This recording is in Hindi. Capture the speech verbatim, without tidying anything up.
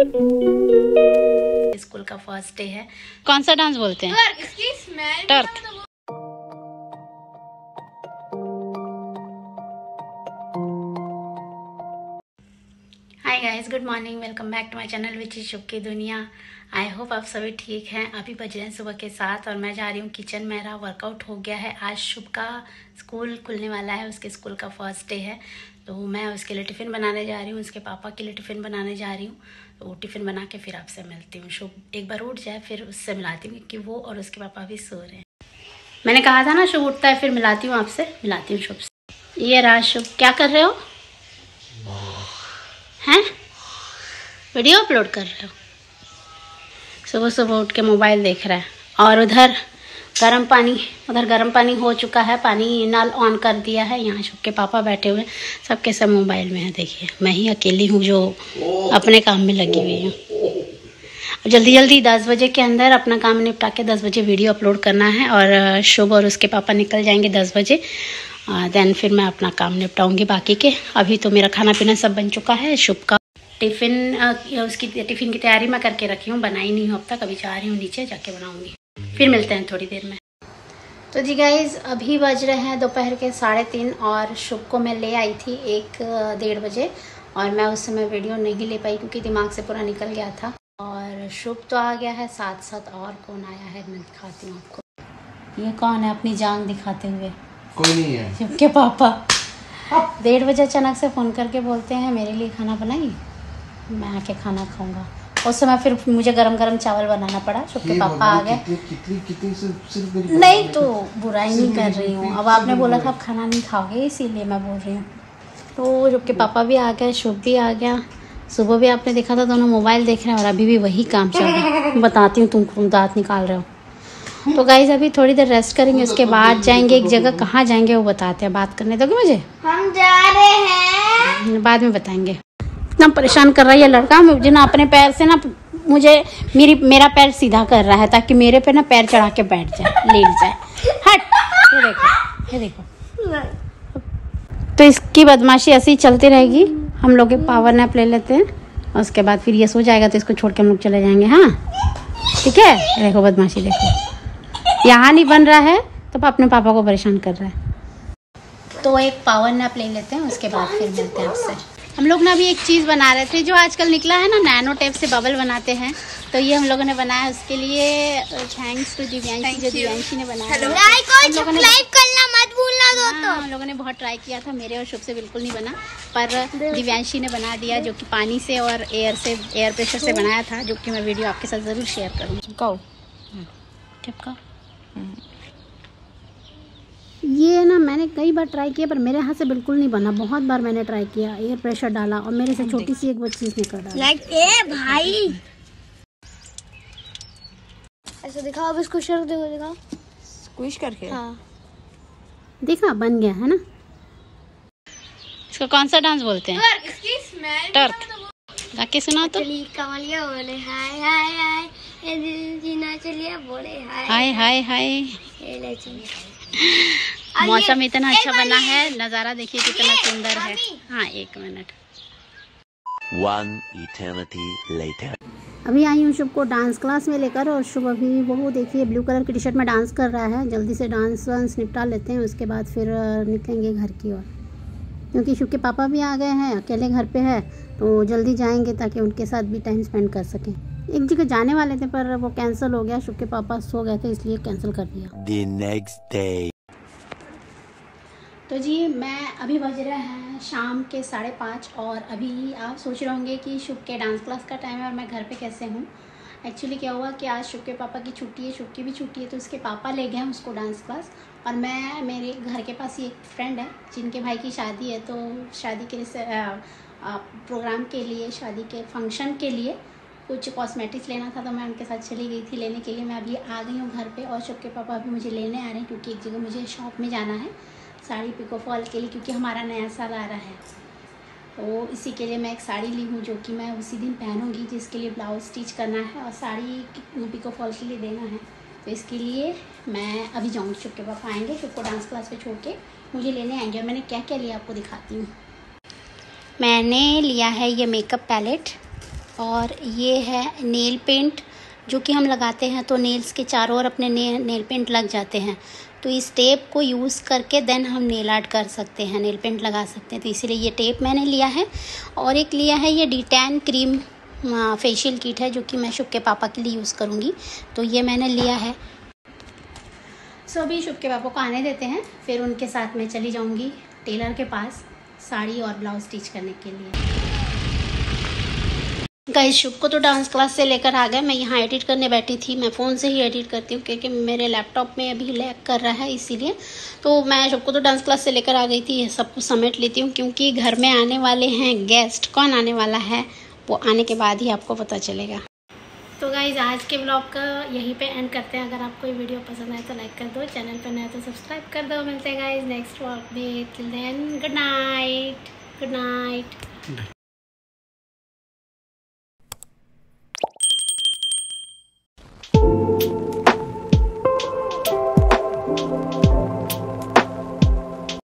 स्कूल का फर्स्ट डे है। कौन सा डांस बोलते हैं? Twerk. Hi guys, good morning, welcome back to my channel which is Shubh की दुनिया। आई होप आप सभी ठीक हैं। अभी बज रहे हैं सुबह के साथ और मैं जा रही हूँ किचन। मेरा वर्कआउट हो गया है। आज शुभ का स्कूल खुलने वाला है, उसके स्कूल का फर्स्ट डे है, तो मैं उसके लिए टिफ़िन बनाने जा रही हूँ, उसके पापा के लिए टिफ़िन बनाने जा रही हूँ। तो वो टिफ़िन बना के फिर आपसे मिलती हूँ। शुभ एक बार उठ जाए फिर उससे मिलाती हूँ, क्योंकि वो और उसके पापा भी सो रहे हैं। मैंने कहा था ना शुभ उठता है फिर मिलाती हूँ आपसे, मिलाती हूँ शुभ से। ये राज शुभ, क्या कर रहे हो? हैं? वीडियो अपलोड कर रहे हो? सुबह सुबह उठ के मोबाइल देख रहा है। और उधर गर्म पानी, उधर गर्म पानी हो चुका है, पानी नल ऑन कर दिया है। यहाँ शुभ के पापा बैठे हुए, सबके सब मोबाइल में है। देखिए मैं ही अकेली हूँ जो अपने काम में लगी हुई हूँ। जल्दी जल्दी दस बजे के अंदर अपना काम निपटा के दस बजे वीडियो अपलोड करना है। और शुभ और उसके पापा निकल जाएंगे दस बजे। देन फिर मैं अपना काम निपटाऊंगी बाकी के। अभी तो मेरा खाना पीना सब बन चुका है। शुभ का टिफ़िन, उसकी टिफ़िन की तैयारी मैं करके रखी हूँ, बनाई नहीं हूँ अब तक। अभी जा रही हूँ नीचे, जाके बनाऊंगी। फिर मिलते हैं थोड़ी देर में। तो जी गाइज, अभी बज रहे हैं दोपहर के साढ़े तीन और शुभ को मैं ले आई थी एक डेढ़ बजे। और मैं उस समय वीडियो नहीं ले पाई क्योंकि दिमाग से पूरा निकल गया था। और शुभ तो आ गया है, साथ साथ और कौन आया है मैं दिखाती हूँ आपको। ये कौन है अपनी जान दिखाते हुए? कोई नहीं है। शुभ के पापा डेढ़ बजे अचानक से फ़ोन करके बोलते हैं मेरे लिए खाना बनाई, मैं आके खाना खाऊंगा। उस समय फिर मुझे गरम गरम चावल बनाना पड़ा। शुभ के पापा आ गए। कितनी कितनी सिर्फ मेरी नहीं तो बुराई नहीं कर रही हूँ। अब आपने बोला था आप खाना नहीं खाओगे, इसीलिए मैं बोल रही हूँ। तो शुभ के पापा भी आ गए, शुभ भी आ गया। सुबह भी आपने देखा था, दोनों मोबाइल देख रहे हैं और अभी भी वही काम चल रहा है। बताती हूँ, तुम दांत निकाल रहे हो। तो गाइज अभी थोड़ी देर रेस्ट करेंगे, उसके बाद जाएंगे एक जगह। कहाँ जाएंगे वो बताते हैं। बात करने दोगे मुझे? हम जा रहे हैं, बाद में बताएंगे। इतना परेशान कर रहा है ये लड़का मुझे ना, अपने पैर से ना मुझे मेरी मेरा पैर सीधा कर रहा है ताकि मेरे पे ना पैर चढ़ा के बैठ जाए, लेट जाए। हट, ये देखो, ये देखो। तो इसकी बदमाशी ऐसी ही चलती रहेगी। हम लोग एक पावर नैप ले लेते हैं, उसके बाद फिर ये सो जाएगा तो इसको छोड़ के हम लोग चले जाएंगे। हाँ ठीक है। देखो बदमाशी, देखो यहाँ नहीं बन रहा है तो अपने पापा को परेशान कर रहा है। तो एक पावर नैप ले लेते हैं, उसके बाद फिर मिलते हैं आपसे। हम लोग ना अभी एक चीज़ बना रहे थे जो आजकल निकला है ना, नैनो टेप से बबल बनाते हैं। तो ये हम लोगों ने बनाया, उसके लिए थैंक्स टू दिव्यांशी, जो दिव्यांशी ने बनाया। लाइक और सब्सक्राइब करना मत भूलना दोस्तों। हम लोगों ने बहुत ट्राई किया था, मेरे और शुभ से बिल्कुल नहीं बना, पर दिव्यांशी ने बना दिया, जो कि पानी से और एयर से, एयर प्रेशर से बनाया था, जो कि मैं वीडियो आपके साथ ज़रूर शेयर करूँगी। चिपकाओ, चिपकाओ। ये ना मैंने कई बार ट्राई किया पर मेरे हाथ से बिल्कुल नहीं बना। बहुत बार मैंने ट्राई किया, एयर प्रेशर डाला और मेरे से छोटी सी एक वो चीज़ निकल रहा है। लाइक ए भाई, ऐसा दिखाओ, अब इसको शर्ट देखो, दिखाओ स्क्विश करके। हाँ देखा, बन गया है ना। इसको कौन सा डांस बोलते हैं? टर्क। गा के सुनाओ तो। चलिए कमलिया बोले हाय हाय हाय, ये दिल जीना चलिए बोले हाय हाय हाय हाय। मौसम इतना अच्छा बना है, नज़ारा देखिए कितना सुंदर है। हाँ एक मिनट। One eternity later. अभी आई हूँ शुभ को डांस क्लास में लेकर, और शुभ अभी वो देखिए ब्लू कलर की टी शर्ट में डांस कर रहा है। जल्दी से डांस वांस निपटा लेते हैं, उसके बाद फिर निकलेंगे घर की ओर, क्योंकि शुभ के पापा भी आ गए हैं, अकेले घर पे है तो जल्दी जाएंगे ताकि उनके साथ भी टाइम स्पेंड कर सकें। एक जगह जाने वाले थे पर वो कैंसिल हो गया, शुभ के पापा सो गए थे इसलिए कैंसिल कर दिया। The next day. तो जी मैं अभी बज रहे हैं शाम के साढ़े पाँच और अभी आप सोच रहे होंगे कि शुभ के डांस क्लास का टाइम है और मैं घर पे कैसे हूँ। एक्चुअली क्या हुआ कि आज शुभ के पापा की छुट्टी है, शुभ की भी छुट्टी है, तो उसके पापा ले गए हैं उसको डांस क्लास। और मैं, मेरे घर के पास ही एक फ्रेंड है जिनके भाई की शादी है, तो शादी के लिए प्रोग्राम के लिए, शादी के फंक्शन के लिए कुछ कॉस्मेटिक्स लेना था, तो मैं उनके साथ चली गई थी लेने के लिए। मैं अभी आ गई हूँ घर पे और शुभ के पापा अभी मुझे लेने आ रहे हैं, क्योंकि एक जगह मुझे शॉप में जाना है साड़ी पिको फॉल के लिए, क्योंकि हमारा नया साल आ रहा है। तो इसी के लिए मैं एक साड़ी ली हूँ जो कि मैं उसी दिन पहनूंगी, जिसके लिए ब्लाउज स्टिच करना है और साड़ी पिको फॉल के लिए देना है। तो इसके लिए मैं अभी जाऊँगी, शुभ के पापा आएंगे, शुभ को डांस क्लास पे छोड़ के मुझे लेने आएंगे। और मैंने क्या क्या लिया आपको दिखाती हूँ। मैंने लिया है ये मेकअप पैलेट, और ये है नेल पेंट जो कि हम लगाते हैं तो नेल्स के चारों ओर अपने ने, नेल पेंट लग जाते हैं। तो इस टेप को यूज़ करके देन हम नेल आर्ट कर सकते हैं, नेल पेंट लगा सकते हैं। तो इसीलिए ये टेप मैंने लिया है। और एक लिया है ये D tan cream facial kit है जो कि मैं शुभ के पापा के लिए यूज़ करूँगी, तो ये मैंने लिया है। सो अभी शुभ के पापा को आने देते हैं, फिर उनके साथ मैं चली जाऊँगी टेलर के पास साड़ी और ब्लाउज स्टिच करने के लिए। गाइस शुभ को तो डांस क्लास से लेकर आ गए, मैं यहाँ एडिट करने बैठी थी। मैं फ़ोन से ही एडिट करती हूँ क्योंकि मेरे लैपटॉप में अभी लैग कर रहा है, इसीलिए तो मैं शुभ को तो डांस क्लास से लेकर आ गई थी। सब कुछ समेट लेती हूँ क्योंकि घर में आने वाले हैं गेस्ट। कौन आने वाला है वो आने के बाद ही आपको पता चलेगा। तो गाइज आज के ब्लॉग का यहीं पे एंड करते हैं। अगर आपको ये वीडियो पसंद आए तो लाइक कर दो, चैनल पर नया तो सब्सक्राइब कर दो। मिलते हैं गाइज नेक्स्ट व्लॉग में। Till then good night, good night.